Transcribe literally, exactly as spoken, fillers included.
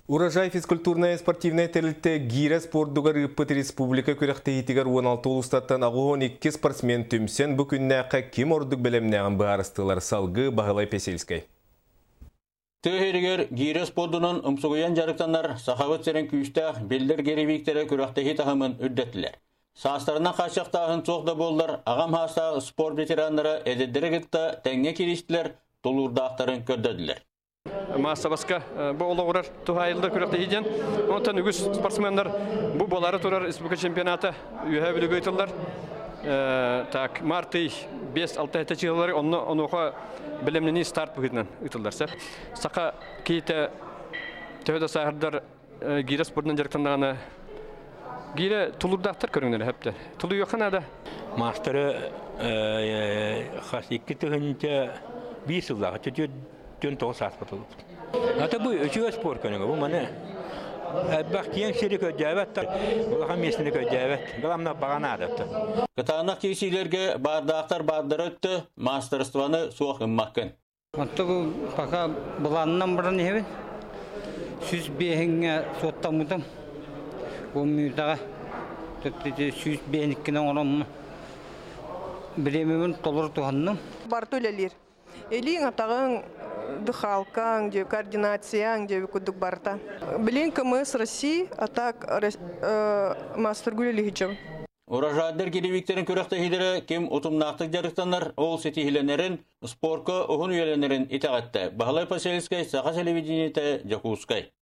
Урожай физкультурная спортивная терлітті гире спорттуға рыппыт республика көріқтейітігер он алты ұлыстаттан ағуын екі спортсмен түмсен бүкіннәққа кем ордық білімнәғын бағарыстылар салғы бағылай песелскай. Төхерігер гире спорттунun ұмсығыян жарықтанар сақавыт серен күйістәқ белдер керебектері көріқтейі тағымын үрдеттілер. Састарына қашықтағын соқда болдар, ағам хастағы спорт ветеранлары әдеттері күтті тәңе керістілер, толурдақтарын көрдеділер. Массабаска бұл олығырар тұхайылды көріқті еден. Онтан үгіз спортсмендар бұл болары тұрар республика чемпионаты үйе білігі өйтілдер. Так, марты бес-алты әті чығылары онуға білімнені старт бұғыдынан өйтілдер. Сақа кейті тәуді сағырдар гире спортынан жарықтандағаны гире тұлырдақтар көріңдер әпті. Тұлы еқан ада? Мастары қас екі түхінті бес жылдағы түтет Дөн тоғы саас бұтылып. Ата бұл өчігі спорт көнігі, бұл маны әббақ кейін шері көдәвәттір, бұлаға месіні көдәвәт, ғаламна бағана адапты. Қытағынақ кейсейлерге бардақтар бардыр өтті, мастерстваны суақ ұммаққын. Оттығы бақа бұланынан бұрын ебін, сүз бейінге соттамыдым, ол мүйдаға сүз бейініккінен орамын. Білемемін толыр туғанның. Барты өлелер. Элин атағын дыхалкаң, де координацияң, де күдік барта. Білен кымыз Россия, атак мастер гүлелі хиджам. Урожайдар керевиктерін көріқті хидері кем ұтымнақтық жарықтанар, ол сетихиленерін, спорқа ұғын үйеленерін итағатты. Бағалай Паселскай, Сақа телевидениеті Жакускай.